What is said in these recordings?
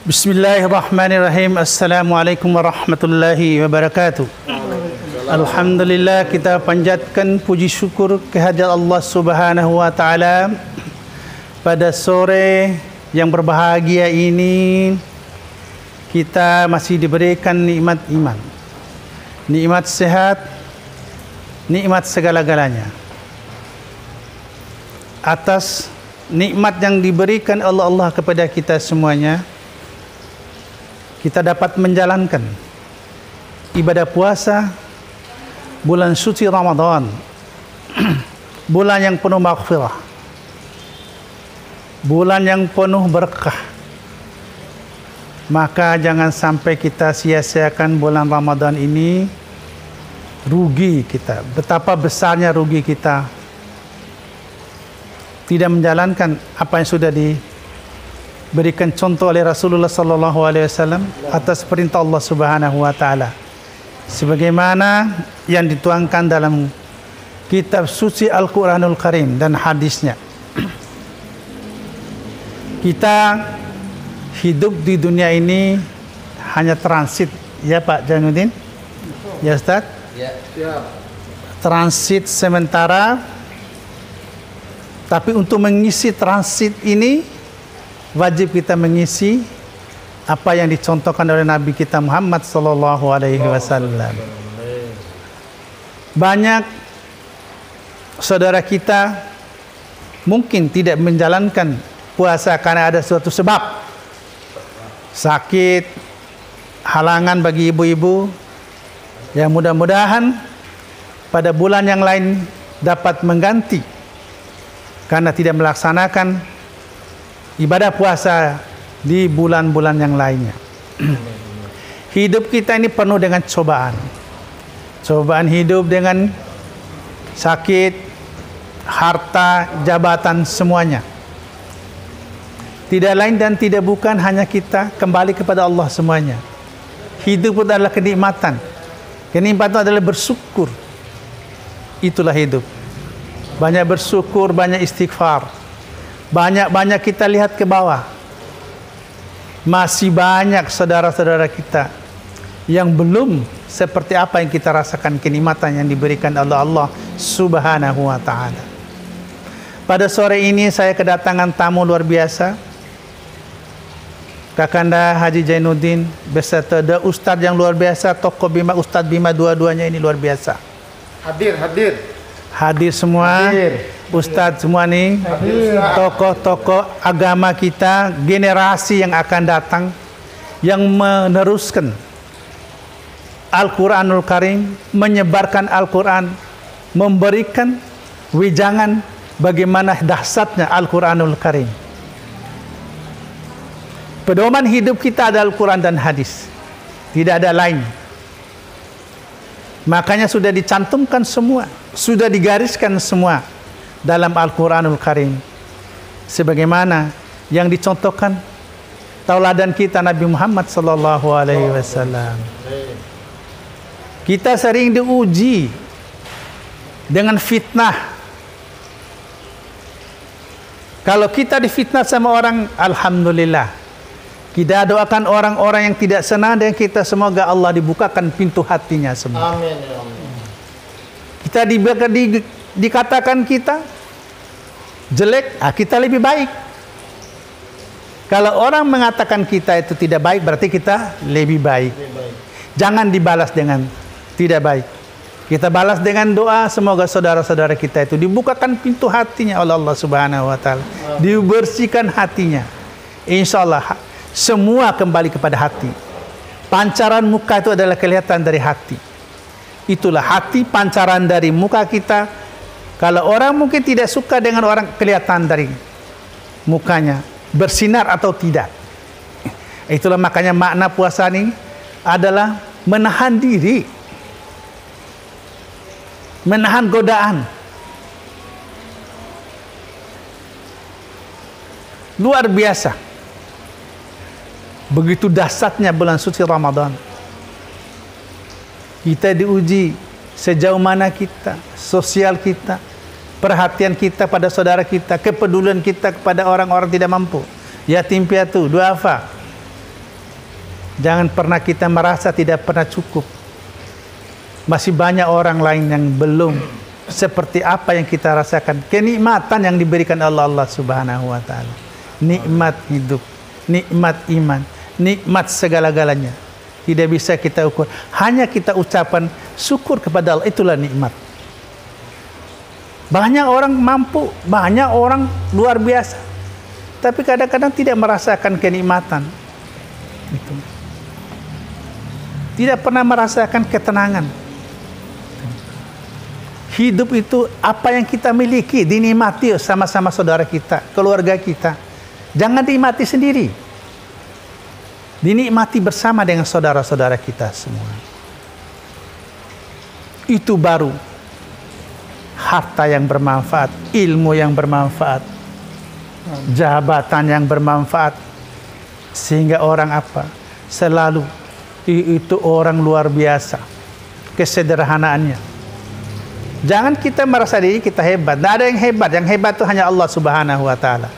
Bismillahirrahmanirrahim. Assalamualaikum warahmatullahi wabarakatuh. Alhamdulillah, kita panjatkan puji syukur kehadirat Allah Subhanahu wa taala pada sore yang berbahagia ini. Kita masih diberikan nikmat iman, nikmat sehat, nikmat segala-galanya. Atas nikmat yang diberikan Allah kepada kita semuanya, kita dapat menjalankan ibadah puasa bulan suci Ramadan, bulan yang penuh maghfirah, bulan yang penuh berkah. Maka jangan sampai kita sia-siakan bulan Ramadan ini. Rugi kita, betapa besarnya rugi kita tidak menjalankan apa yang sudah diberikan contoh oleh Rasulullah sallallahu alaihi wasallam atas perintah Allah Subhanahu wa taala, sebagaimana yang dituangkan dalam kitab suci Al-Qur'anul Karim dan hadisnya. Kita hidup di dunia ini hanya transit, ya Pak Jainuddin? Ya Ustaz? Ya. Transit sementara. Tapi untuk mengisi transit ini, wajib kita mengisi apa yang dicontohkan oleh Nabi kita Muhammad sallallahu alaihi wasallam. Banyak saudara kita mungkin tidak menjalankan puasa karena ada suatu sebab, sakit, halangan bagi ibu-ibu. Yang mudah-mudahan pada bulan yang lain dapat mengganti karena tidak melaksanakan ibadah puasa di bulan-bulan yang lainnya. Hidup kita ini penuh dengan cobaan. Cobaan hidup dengan sakit, harta, jabatan, semuanya. Tidak lain dan tidak bukan hanya kita kembali kepada Allah semuanya. Hidup adalah kenikmatan. Kenikmatan adalah bersyukur. Itulah hidup. Banyak bersyukur, banyak istighfar. Banyak-banyak kita lihat ke bawah. Masih banyak saudara-saudara kita yang belum seperti apa yang kita rasakan kenikmatan yang diberikan oleh Allah Subhanahu wa taala. Pada sore ini saya kedatangan tamu luar biasa. Kakanda Haji Jainuddin beserta Ustadz yang luar biasa, tokoh Bima, Ustadz Bima, dua-duanya ini luar biasa. Hadir semua, Ustadz semua nih, tokoh-tokoh agama kita, generasi yang akan datang, yang meneruskan Al-Quranul Karim, menyebarkan Al-Quran, memberikan wejangan bagaimana dahsyatnya Al-Quranul Karim. Pedoman hidup kita adalah Al-Quran dan hadis, tidak ada lain. Makanya sudah dicantumkan semua, sudah digariskan semua dalam Al-Quranul Karim. Sebagaimana yang dicontohkan tauladan kita Nabi Muhammad sallallahu alaihi wasallam. Kita sering diuji dengan fitnah. Kalau kita difitnah sama orang, alhamdulillah. Kita doakan orang-orang yang tidak senang dengan kita, semoga Allah dibukakan pintu hatinya semua. Amin. Kita dikatakan kita jelek, kita lebih baik. Kalau orang mengatakan kita itu tidak baik, berarti kita lebih baik. Jangan dibalas dengan tidak baik. Kita balas dengan doa, semoga saudara-saudara kita itu dibukakan pintu hatinya oleh Allah Subhanahu wa taala, dibersihkan hatinya. Insyaallah semua kembali kepada hati. Pancaran muka itu adalah kelihatan dari hati. Itulah hati, pancaran dari muka kita. Kalau orang mungkin tidak suka dengan orang, kelihatan dari mukanya, bersinar atau tidak. Itulah makanya makna puasa ini adalah menahan diri, menahan godaan. Luar biasa. Begitu dahsyatnya bulan suci Ramadan. Kita diuji sejauh mana kita, sosial kita, perhatian kita pada saudara kita, kepedulian kita kepada orang-orang tidak mampu, yatim piatu, duafa. Jangan pernah kita merasa tidak pernah cukup. Masih banyak orang lain yang belum seperti apa yang kita rasakan. Kenikmatan yang diberikan Allah Subhanahu wa taala. Nikmat hidup, nikmat iman, nikmat segala-galanya. Tidak bisa kita ukur. Hanya kita ucapan syukur kepada Allah, itulah nikmat. Banyak orang mampu, banyak orang luar biasa. Tapi kadang-kadang tidak merasakan kenikmatan. Itu. Tidak pernah merasakan ketenangan. Hidup itu apa yang kita miliki dinikmati sama-sama saudara kita, keluarga kita. Jangan dinikmati sendiri. Dinikmati bersama dengan saudara-saudara kita semua. Itu baru harta yang bermanfaat, ilmu yang bermanfaat, jabatan yang bermanfaat. Sehingga orang apa? Selalu itu orang luar biasa kesederhanaannya. Jangan kita merasa diri kita hebat. Tidak ada yang hebat. Yang hebat itu hanya Allah Subhanahu wa taala.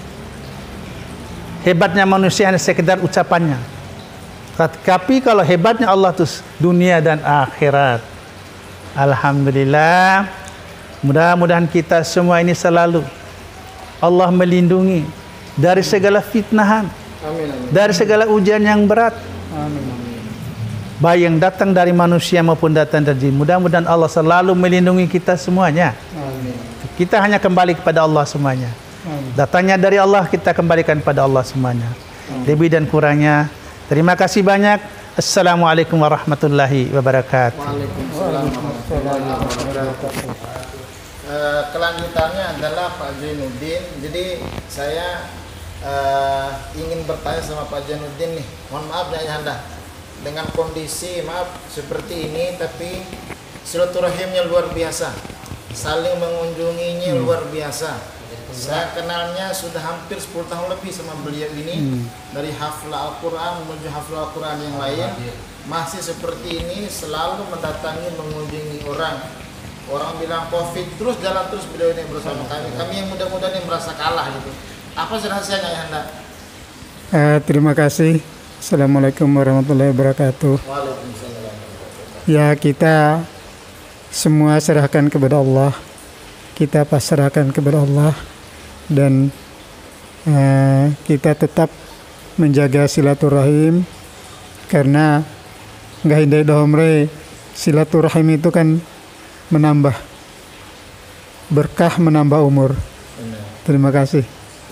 Hebatnya manusia hanya sekedar ucapannya. Tapi kalau hebatnya Allah itu dunia dan akhirat. Alhamdulillah. Mudah-mudahan kita semua ini selalu Allah melindungi dari segala fitnahan. Amin, amin. Dari segala ujian yang berat. Amin, amin. Baik yang datang dari manusia maupun datang dari jin. Mudah-mudahan Allah selalu melindungi kita semuanya. Amin. Kita hanya kembali kepada Allah semuanya. Amin. Datangnya dari Allah, kita kembalikan pada Allah semuanya. Amin. Lebih dan kurangnya, terima kasih banyak. Assalamualaikum warahmatullahi wabarakatuh. Waalaikumsalam warahmatullahi wabarakatuh. Kelanjutannya adalah Pak Zainuddin. Jadi saya ingin bertanya sama Pak Zainuddin nih. Mohon maaf ya Anda. Dengan kondisi maaf seperti ini, tapi silaturahimnya luar biasa, saling mengunjunginya luar biasa. Saya kenalnya sudah hampir 10 tahun lebih sama beliau ini, dari haflah Al-Quran menuju haflah Al-Quran yang lain, masih seperti ini, selalu mendatangi mengunjungi orang. Orang bilang COVID, terus jalan terus beliau ini bersama kami. Kami yang muda-muda ini merasa kalah gitu. Apa rahasianya ya Anda? Terima kasih. Assalamualaikum warahmatullahi wabarakatuh. Waalaikumsalam. Ya, kita semua serahkan kepada Allah. Kita pasrahkan kepada Allah. Dan kita tetap menjaga silaturahim. Karena nggak hindai dohomre, silaturahim itu kan menambah berkah, menambah umur. Terima kasih.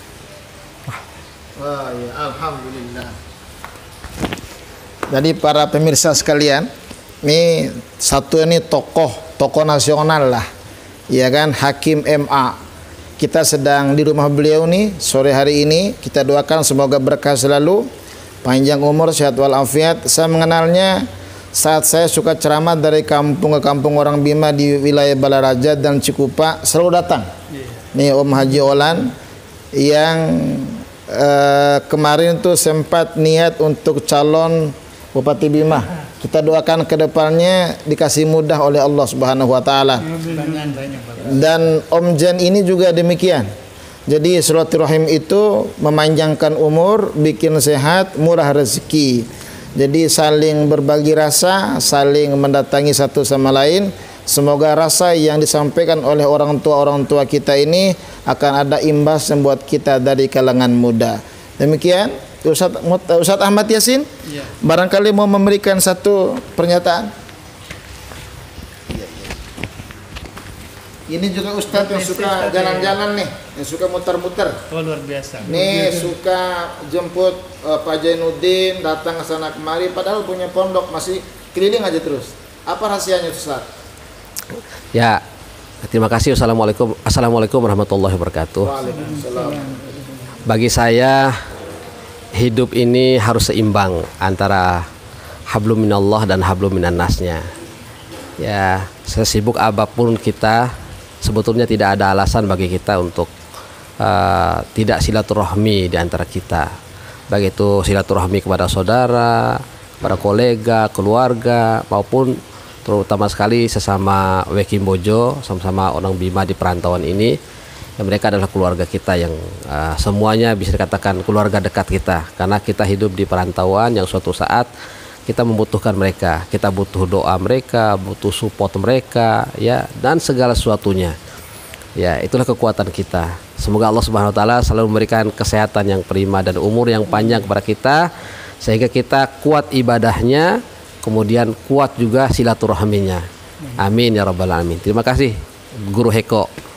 Wah, ya, alhamdulillah. Jadi para pemirsa sekalian, ini satu ini tokoh nasional lah, ya kan, Hakim MA. Kita sedang di rumah beliau nih sore hari ini. Kita doakan semoga berkah selalu, panjang umur, sehat walafiat. Saya mengenalnya saat saya suka ceramah dari kampung ke kampung orang Bima di wilayah Balaraja dan Cikupa, selalu datang. Nih Om Haji Olan yang kemarin tuh sempat niat untuk calon Bupati Bima. Kita doakan ke depannya dikasih mudah oleh Allah Subhanahu wa taala. Dan Om Jan ini juga demikian. Jadi silaturahim itu memanjangkan umur, bikin sehat, murah rezeki. Jadi saling berbagi rasa, saling mendatangi satu sama lain. Semoga rasa yang disampaikan oleh orang tua kita ini akan ada imbas yang buat kita dari kalangan muda. Demikian Ustadz Ahmad Yasin, ya. Barangkali mau memberikan satu pernyataan. Ini juga Ustadz yang suka jalan-jalan nih, yang suka muter-muter. Oh, luar biasa. Nih suka jemput Pak Zainuddin, datang ke sana kemari, padahal punya pondok masih keliling aja terus. Apa rahasianya Ustadz? Ya, terima kasih. Assalamualaikum warahmatullahi wabarakatuh. Waalaikumsalam. Bagi saya, hidup ini harus seimbang antara hablum minallah dan hablum minannasnya. Ya, sesibuk apapun kita, sebetulnya tidak ada alasan bagi kita untuk tidak silaturahmi di antara kita. Baik itu silaturahmi kepada saudara, para kolega, keluarga, maupun terutama sekali sesama Wekim Bojo, sama-sama orang Bima di perantauan ini. Ya, mereka adalah keluarga kita yang semuanya bisa dikatakan keluarga dekat kita, karena kita hidup di perantauan yang suatu saat kita membutuhkan mereka, kita butuh doa mereka, butuh support mereka, ya, dan segala sesuatunya. Ya, itulah kekuatan kita. Semoga Allah Subhanahu wa taala selalu memberikan kesehatan yang prima dan umur yang panjang kepada kita, sehingga kita kuat ibadahnya, kemudian kuat juga silaturahminya. Amin ya rabbal alamin. Terima kasih Guru Heko.